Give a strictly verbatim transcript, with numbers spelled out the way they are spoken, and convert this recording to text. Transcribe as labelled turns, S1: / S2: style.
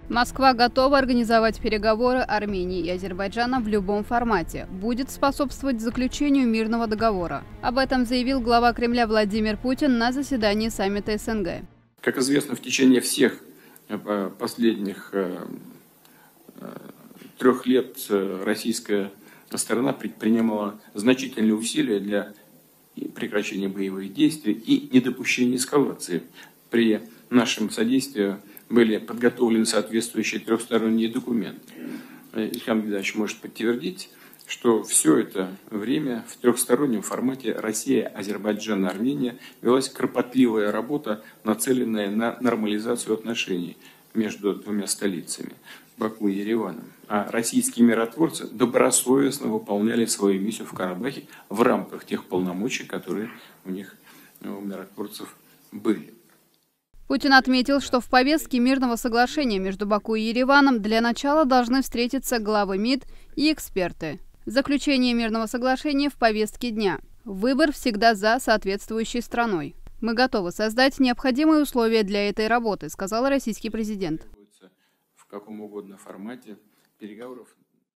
S1: Москва готова организовать переговоры Армении и Азербайджана в любом формате, будет способствовать заключению мирного договора. Об этом заявил глава Кремля Владимир Путин на заседании саммита СНГ.
S2: Как известно, в течение всех последних трех лет российская сторона предпринимала значительные усилия для прекращения боевых действий и недопущения эскалации. При нашем содействии были подготовлены соответствующие трехсторонние документы. Ильхам Гайдарович может подтвердить, что все это время в трехстороннем формате Россия, Азербайджан и Армения велась кропотливая работа, нацеленная на нормализацию отношений между двумя столицами Баку и Ереваном. А российские миротворцы добросовестно выполняли свою миссию в Карабахе в рамках тех полномочий, которые у них, у миротворцев, были.
S1: Путин отметил, что в повестке мирного соглашения между Баку и Ереваном для начала должны встретиться главы МИД и эксперты. Заключение мирного соглашения в повестке дня. Выбор всегда за соответствующей страной. Мы готовы создать необходимые условия для этой работы, сказал российский президент.
S2: В каком угодно формате переговоров